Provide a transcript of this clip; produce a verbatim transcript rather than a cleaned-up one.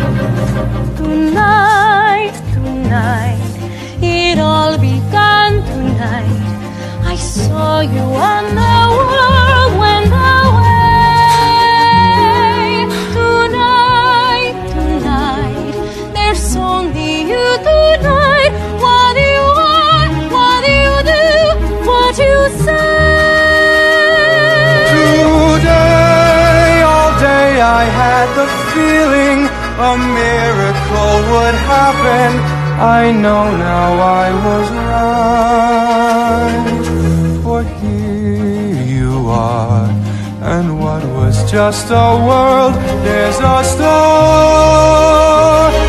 Tonight, tonight, it all began tonight. I saw you and the world went away. Tonight, tonight, there's only you tonight. What do you want? What do you do? What do you say? Today, all day I had the feeling a miracle would happen. I know now I was right. For here you are, and what was just a world, there's a star.